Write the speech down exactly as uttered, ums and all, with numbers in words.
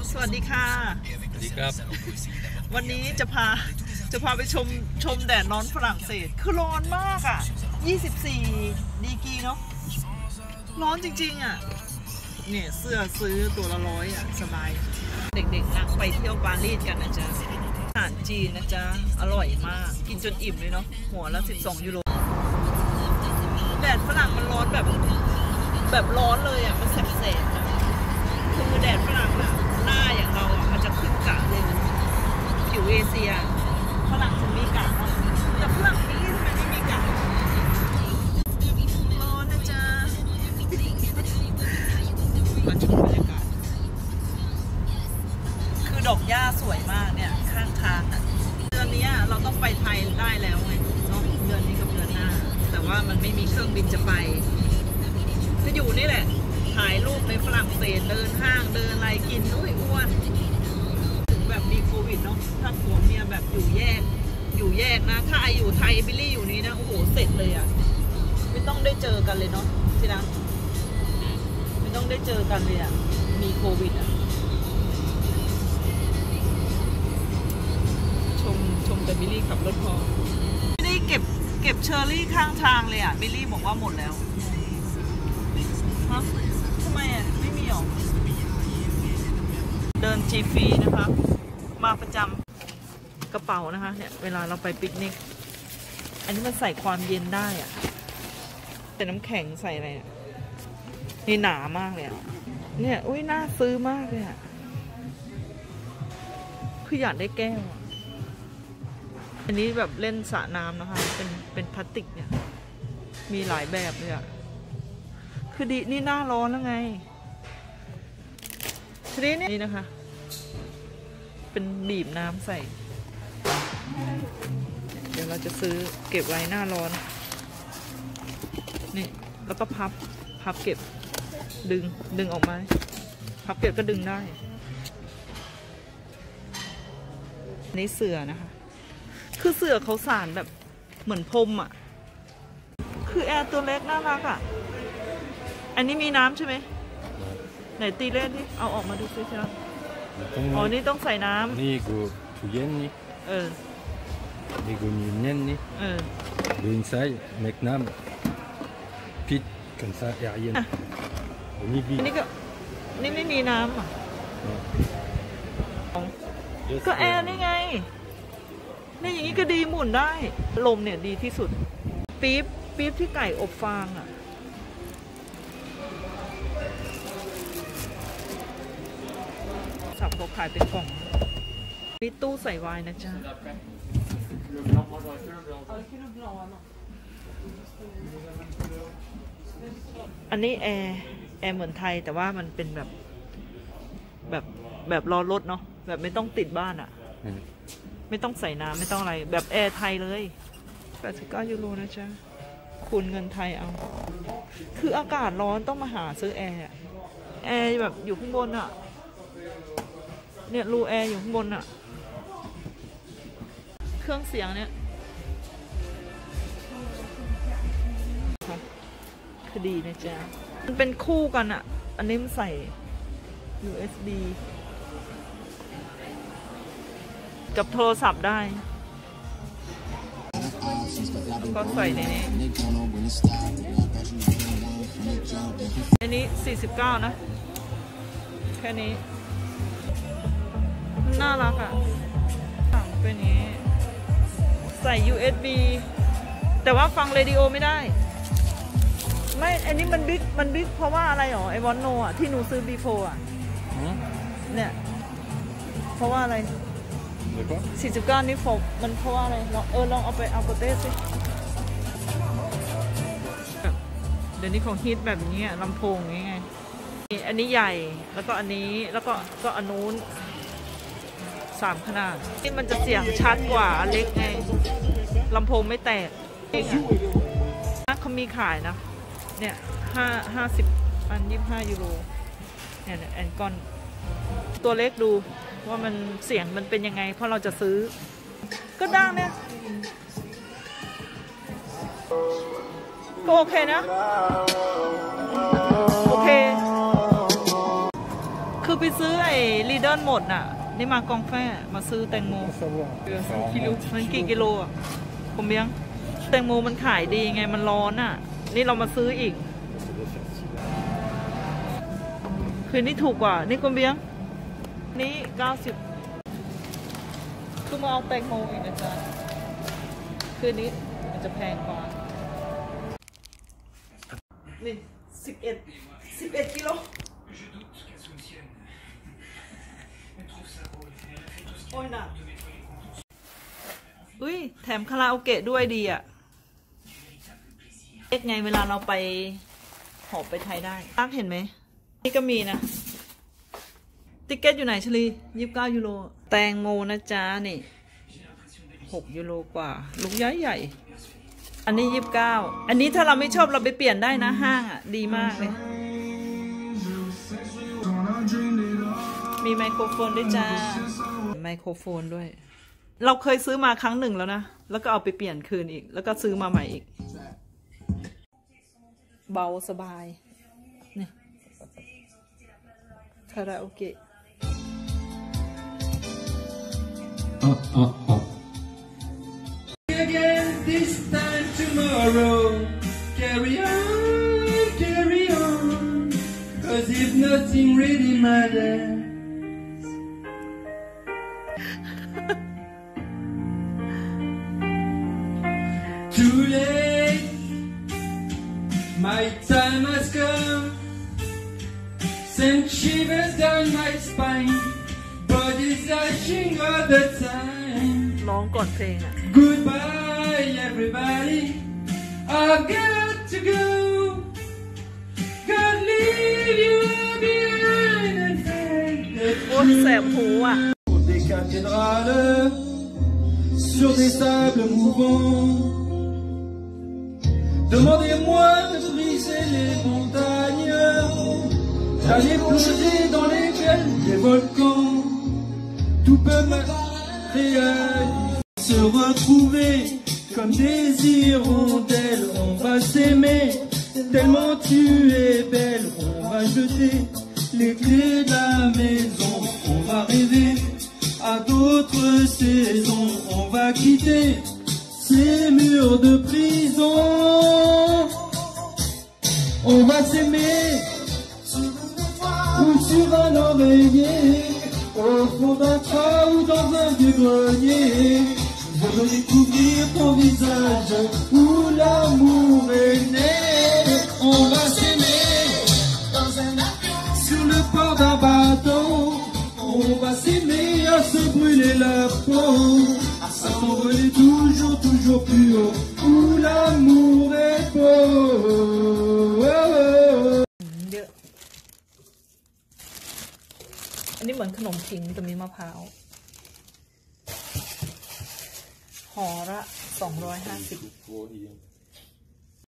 สวัสดีค่ะสวัสดีครับวันนี้จะพาจะพาไปชมชมแดดร้อนฝรั่งเศสคือร้อนมากอ่ะยี่สิบสี่ดีกรีเนาะร้อนจริงๆอ่ะเนี่ยเสื้อซื้อตัวละร้อยอ่ะสบายเด็กๆนะไปเที่ยวปารีสกันนะจ๊ะอาหารจีนนะจ๊ะอร่อยมากกินจนอิ่มเลยเนาะหัวละสิบสองยูโรแดดฝรั่งมันร้อนแบบแบบร้อนเลยอ่ะมันแสบๆคือแดดฝรั่งอ่ะหน้าอย่างเราอ่ะมันจะขึ้นกะเลยผิวเอเชียฝรั่งถึงมีกะเนาะแต่ฝรั่งนี่ทำไมไม่มีกะร้อนนะจ๊ะมาชมบรรยากาศคือดอกหญ้าสวยมากเนี่ยข้างทางอ่ะเดือนนี้เราต้องไปไทยได้แล้วไงเนาะเดือนนี้กับเดือนหน้าแต่ว่ามันไม่มีเครื่องบินจะไปก็อยู่นี่แหละถ่ายรูปในฝรั่งเศสเดินห้างเดินอะไรกินอุ้ยอ้วนถึงแบบมีโควิดเนาะถ้าผัวเมียแบบอยู่แยกอยู่แยกนะถ้าไออยู่ไทยบิลลี่อยู่นี้นะโอ้โหเสร็จเลยอ่ะไม่ต้องได้เจอกันเลยเนาะทีนะไม่ต้องได้เจอกันเลยอ่ะมีโควิดอ่ะชมชมแต่บิลลี่ขับรถพอบิลลี่เก็บเก็บเชอร์รี่ข้างทางเลยอ่ะบิลลี่บอกว่าหมดแล้วฮะทำไมอ่ะไม่มีหรอเดินจีฟรีนะคะมาประจำกระเป๋านะคะเนี่ยเวลาเราไปปิกนิกอันนี้มันใส่ความเย็นได้อ่ะแต่น้ำแข็งใส่อะไรนี่หนามากเลยอ่ะเนี่ยอุ้ยน่าซื้อมากเลยอ่ะคืออยากได้แก้วอ่ะอันนี้แบบเล่นสระน้ำนะคะเป็นเป็นพลาสติกเนี่ยมีหลายแบบเลยอ่ะคือดีนี่หน้าร้อนแล้วไงทีนี้นี่นะคะเป็นบีบน้ำใส่เดี๋ยวเราจะซื้อเก็บไว้หน้าร้อนนี่แล้วก็พับพับเก็บดึงดึงออกมาพับเก็บก็ดึงได้นี่เสื่อนะคะคือเสื่อเขาสารแบบเหมือนพรมอ่ะคือแอร์ตัวเล็กน่ารักอ่ะอันนี้มีน้ำใช่ไหมไหนตีเล่นที่เอาออกมาดูซิใช่ไหมอ๋อนี่ต้องใส่น้ำนี่กูทุเย็นนี่เออนี่กูมีเย็นนี่เออดูอินไซด์เมกน้ำพิษกันซะแอร์เย็นนี่บีนี่ก็นี่ไม่มีน้ำอ่ะก็แอร์นี่ไงนี่อย่างนี้ก็ดีหมุนได้ลมเนี่ยดีที่สุดปี๊บปี๊บที่ไก่อบฟางอ่ะสับเขาขายเป็นกล่องนี่ตู้ใส่ไวน์นะจ๊ะอันนี้แอร์แอร์เหมือนไทยแต่ว่ามันเป็นแบบแบบแบบรอรถเนาะแบบไม่ต้องติดบ้านอะไม่ต้องใส่น้ำไม่ต้องอะไรแบบแอร์ไทยเลยแปดสิบเก้ายูโรนะจ๊ะคูณเงินไทยเอาคืออากาศร้อนต้องมาหาซื้อแอร์แอร์แบบอยู่ข้างบนอะเนี่ยรูแอร์อยู่ข้างบนอะเครื่องเสียงเนี่ยคือดีนะจ๊ะมันเป็นคู่กันอะอันนี้มันใส่ ยู เอส บี กับโทรศัพท์ได้ก็ใส่ในนี้อันนี้สี่สิบเก้านะแค่นี้น่ารักอ่ะสั่งเป็นนี้ใส่ ยู เอส บี แต่ว่าฟังเรดิโอไม่ได้ไม่อันนี้มันบิ๊กมันบิ๊กเพราะว่าอะไรหรอไอวอนโนอ่ะที่หนูซื้อบีโฟอ่ะเนี่ยเพราะว่าอะไรสี่สิบเก้านี่ฟกมันเพราะว่าอะไรลองเออลองเอาไปเอาโปเต้สิเดี๋ยวนี้ของฮิตแบบนี้ลำโพงอย่างไงอันนี้ใหญ่แล้วก็อันนี้แล้วก็ก็อันนู้นสามขนาดที่มันจะเสียงชัดกว่าเล็กไงลำโพงไม่แตกเขามีขายนะเนี่ยห้าห้าสิบอันยี่สิบห้ายูโรเนี่ยแอนกอนตัวเล็กดูว่ามันเสียงมันเป็นยังไงเพราะเราจะซื้อก็ดังเนี่ยก็โอเคนะโอเคคือไปซื้อไอ้ลีเดิลหมดน่ะนี่มากองแฟมาซื้อแตงโม savoir. กิโลมันกี่กิโลอ่ะผมเบี้ยงแตงโมมันขายดีไงมันร้อนอ่ะนี่เรามาซื้ออีกคืนนี้ถูกกว่านี่กุมเบี้ยงนี่เก้าสิบคือมาเอาแตงโมอีกนะจ๊ะคืนนี้มันจะแพงกว่านี่สิบเอ็ดสิบเอ็ดกิโลโอ้ยหนักอุ้ยแถมคาราโอเกะด้วยดีอ่ะเอ็กไงเวลาเราไปหอบไปไทยได้ตักเห็นไหมนี่ก็มีนะติ๊กเก็ตอยู่ไหนชลียี่สิบเก้ายูโรแตงโมนะจ๊ะนี่หกยูโรกว่าลูกใหญ่ใหญ่อันนี้ยี่สิบเก้าอันนี้ถ้าเราไม่ชอบเราไปเปลี่ยนได้นะห้างอ่ะดีมากเลยมีไมโครโฟนด้วยจ้าไมโครโฟนด้วยเราเคยซื้อมาครั้งหนึ่งแล้วนะแล้วก็เอาไปเปลี่ยนคืนอีกแล้วก็ซื้อมาใหม่อีกเบาสบายนี่คาราโอเกะ uh, uh, uh. Again this time tomorrow. Carry on, carry on. Cause if nothing really matters. Too late. My time has come. Send shivers down my spine. Body's aching all the time. ร้องก่อนเพลงอ่ะ Goodbye, everybody. I've got to go. God leave you behind and thank the โอ้ยแสบหูอ่ะ des cathédrales sur des sables mouvants. Demandez-moi de briser les montagnes, d'aller plonger dans lesquelles des volcans. Tout peut me réaliser. Se retrouver comme des hirondelles. On va s'aimer tellement tu es belle. On va jeter les clés de la maison. On va rêver à d'autres saisons. On va quitter ces murs de prison. On va s'aimer ou sur un oreiller, au fond d'un train ou dans un vieux grenier. Je veux découvrir ton visage où l'amour est né. On va s'aimer dans un avion, sur le port d'un bateau. On va s'aimer à se brûler la peau, à s'envoler toujours, toujours plus haut, où l'amour est beau. เยอะอันนี้เหมือนขนมขิงแต่มีมะพร้าวห่อละสองร้อยห้าสิบ